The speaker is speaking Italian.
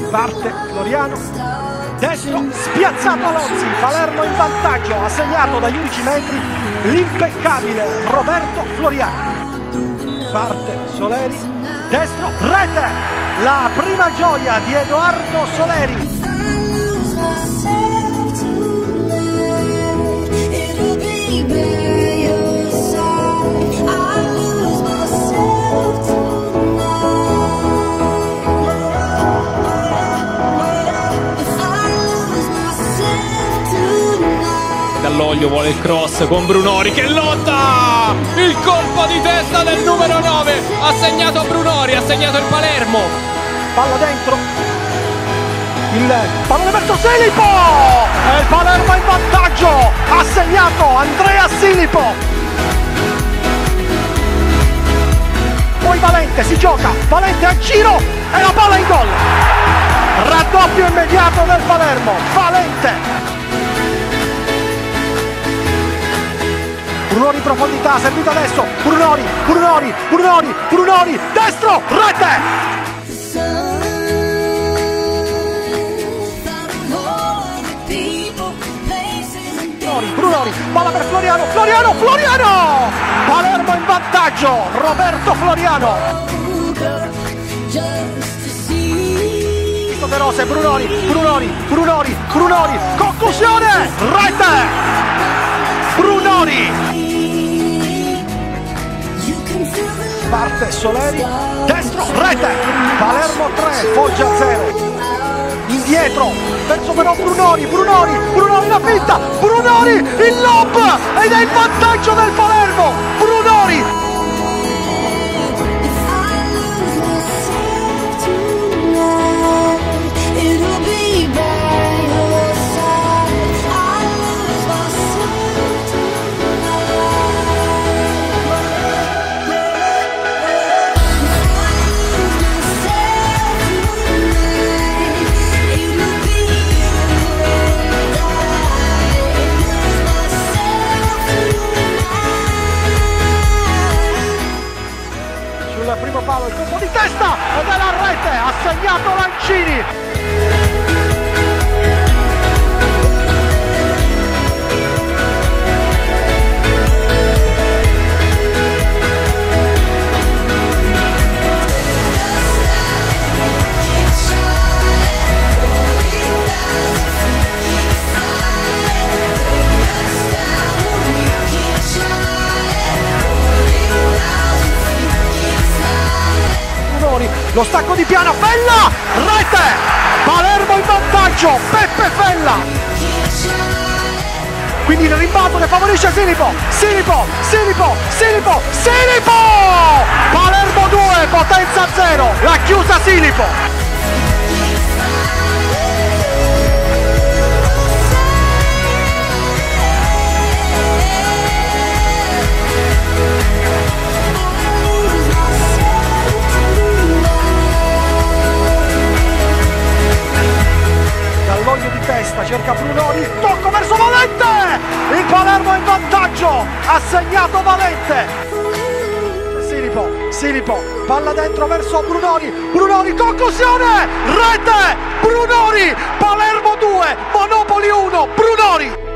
Parte Floriano, destro, spiazzato Lozzi, Palermo in vantaggio, ha segnato dagli 11 metri l'impeccabile Roberto Floriano. Parte Soleri, destro, rete, la prima gioia di Edoardo Soleri. Dall'Oglio vuole il cross con Brunori che lotta, il colpo di testa del numero 9, ha segnato Brunori, ha segnato il Palermo. Palla dentro, il pallone verso Silipo e il Palermo in vantaggio, ha segnato Andrea Silipo. Poi Valente si gioca, Valente a giro e la palla in gol, raddoppio immediato del Palermo, Valente. Brunori in profondità, servito adesso, Brunori, destro, rete! Brunori, palla per Floriano, Palermo in vantaggio, Roberto Floriano. De Rose, Brunori, conclusione, rete! Brunori! Parte Soleri, destro, rete, Palermo 3, Foggia 0, indietro, verso però Brunori, la finta, Brunori, il lob, ed è il vantaggio del Palermo, Brunori! Primo palo, il colpo di testa ed è la rete, ha segnato Lancini. Lo stacco di Piana, Fella, rete, Palermo in vantaggio, Peppe Fella. Quindi il rimbalzo che favorisce Silipo, Palermo 2, potenza 0, l'ha chiusa Silipo. Di testa, cerca Brunori, tocco verso Valente, il Palermo in vantaggio, ha segnato Valente. Silipo, palla dentro verso Brunori, conclusione, rete, Brunori, Palermo 2, Monopoli 1, Brunori.